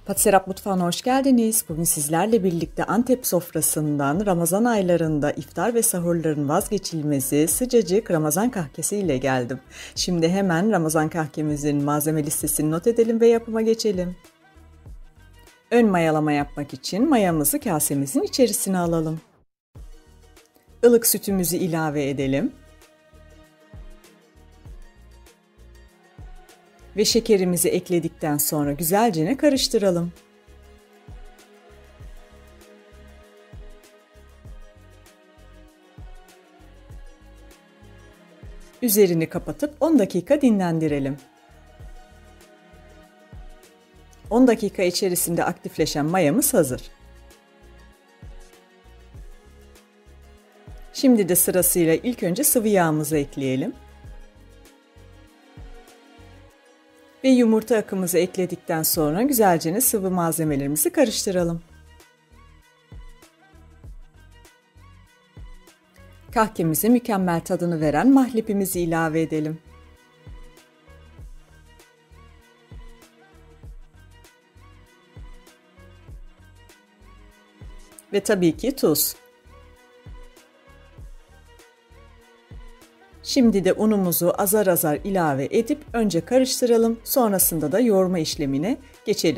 Patserap Mutfağı'na hoş geldiniz. Bugün sizlerle birlikte Antep sofrasından Ramazan aylarında iftar ve sahurların vazgeçilmezi sıcacık Ramazan kahkesi ile geldim. Şimdi hemen Ramazan kahkemizin malzeme listesini not edelim ve yapıma geçelim. Ön mayalama yapmak için mayamızı kasemizin içerisine alalım. Ilık sütümüzü ilave edelim. Ve şekerimizi ekledikten sonra güzelce karıştıralım. Üzerini kapatıp 10 dakika dinlendirelim. 10 dakika içerisinde aktifleşen mayamız hazır. Şimdi de sırasıyla ilk önce sıvı yağımızı ekleyelim. Ve yumurta akımızı ekledikten sonra güzelce sıvı malzemelerimizi karıştıralım. Kahkemize mükemmel tadını veren mahlebimizi ilave edelim. Ve tabii ki tuz. Şimdi de unumuzu azar azar ilave edip önce karıştıralım, sonrasında da yoğurma işlemine geçelim.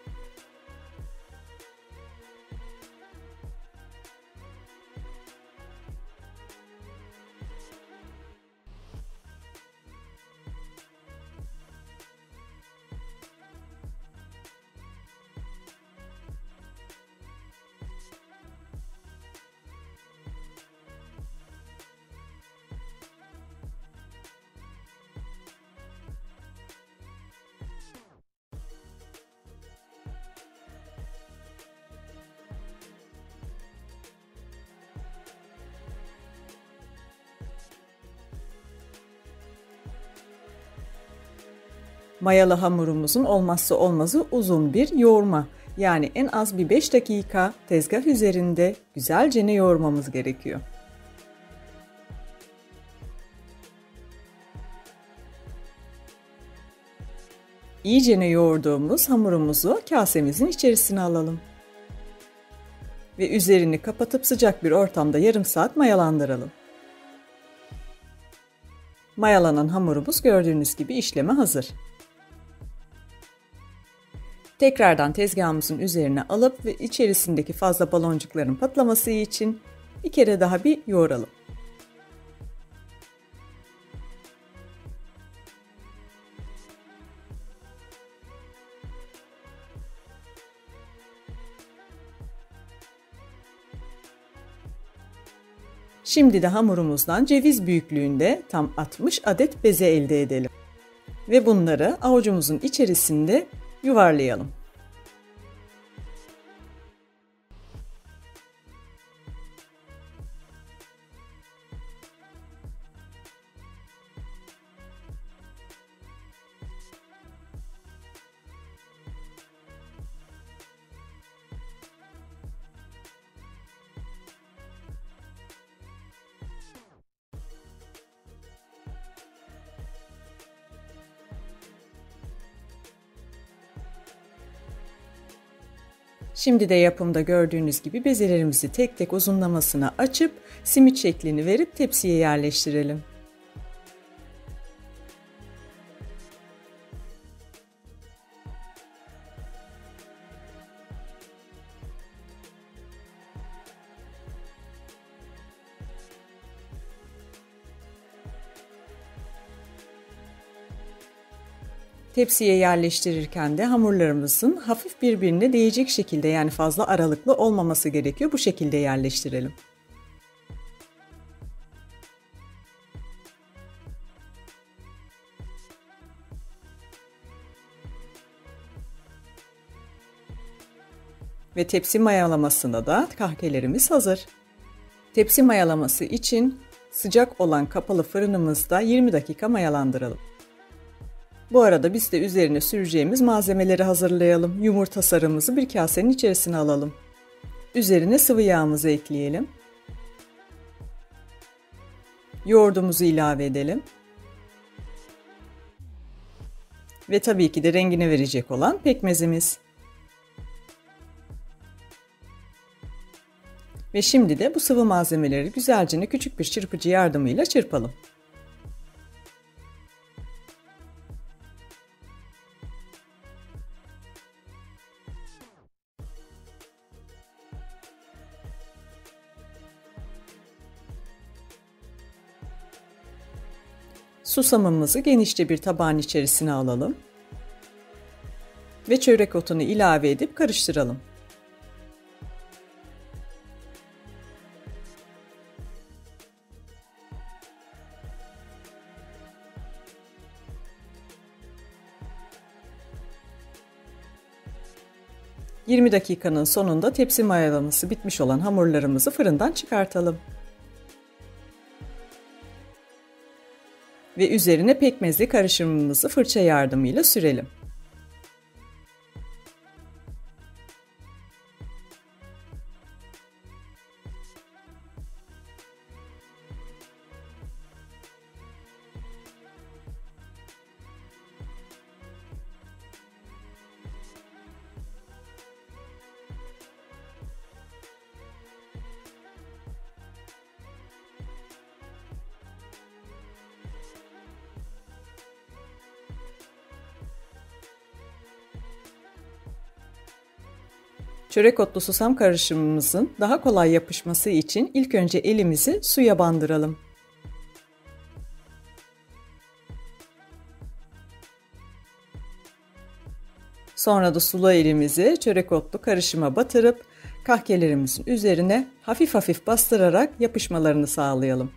Mayalı hamurumuzun olmazsa olmazı uzun bir yoğurma. Yani en az bir 5 dakika tezgah üzerinde güzelce yoğurmamız gerekiyor. İyice yoğurduğumuz hamurumuzu kasemizin içerisine alalım. Ve üzerini kapatıp sıcak bir ortamda yarım saat mayalandıralım. Mayalanan hamurumuz gördüğünüz gibi işleme hazır. Tekrardan tezgahımızın üzerine alıp ve içerisindeki fazla baloncukların patlaması için bir kere daha yoğuralım. Şimdi de hamurumuzdan ceviz büyüklüğünde tam 60 adet beze elde edelim. Ve bunları avucumuzun içerisinde yuvarlayalım. Şimdi de yapımda gördüğünüz gibi bezelerimizi tek tek uzunlamasına açıp simit şeklini verip tepsiye yerleştirelim. Tepsiye yerleştirirken de hamurlarımızın hafif birbirine değecek şekilde, yani fazla aralıklı olmaması gerekiyor. Bu şekilde yerleştirelim. Ve tepsi mayalamasında da kahkelerimiz hazır. Tepsi mayalaması için sıcak olan kapalı fırınımızda 20 dakika mayalandıralım. Bu arada biz de üzerine süreceğimiz malzemeleri hazırlayalım. Yumurta sarımızı bir kasenin içerisine alalım. Üzerine sıvı yağımızı ekleyelim. Yoğurdumuzu ilave edelim. Ve tabii ki de rengini verecek olan pekmezimiz. Ve şimdi de bu sıvı malzemeleri güzelce küçük bir çırpıcı yardımıyla çırpalım. Susamımızı genişçe bir tabağın içerisine alalım ve çörek otunu ilave edip karıştıralım. ...20 dakikanın sonunda tepsi mayalaması bitmiş olan hamurlarımızı fırından çıkartalım. Ve üzerine pekmezli karışımımızı fırça yardımıyla sürelim. Çörek otlu susam karışımımızın daha kolay yapışması için ilk önce elimizi suya bandıralım. Sonra da sulu elimizi çörek otlu karışıma batırıp kahkelerimizin üzerine hafif hafif bastırarak yapışmalarını sağlayalım.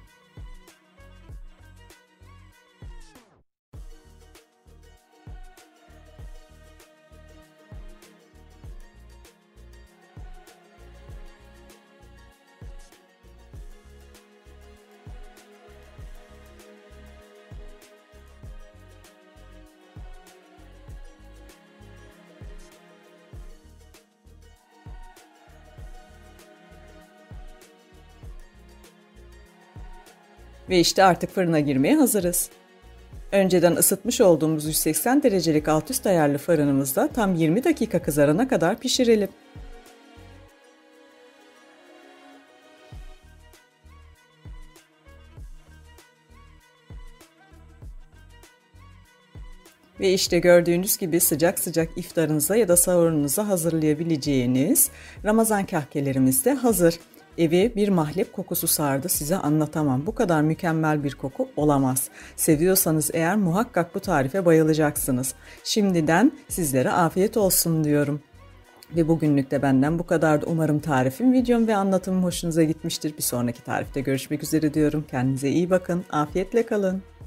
Ve işte artık fırına girmeye hazırız. Önceden ısıtmış olduğumuz 180 derecelik alt üst ayarlı fırınımızda tam 20 dakika kızarana kadar pişirelim. Ve işte gördüğünüz gibi sıcak sıcak iftarınıza ya da sahurunuza hazırlayabileceğiniz Ramazan kahkelerimiz de hazır. Evi bir mahlep kokusu sardı, size anlatamam. Bu kadar mükemmel bir koku olamaz. Seviyorsanız eğer muhakkak bu tarife bayılacaksınız. Şimdiden sizlere afiyet olsun diyorum. Ve bugünlük de benden bu kadardı. Umarım tarifim, videom ve anlatımım hoşunuza gitmiştir. Bir sonraki tarifte görüşmek üzere diyorum. Kendinize iyi bakın. Afiyetle kalın.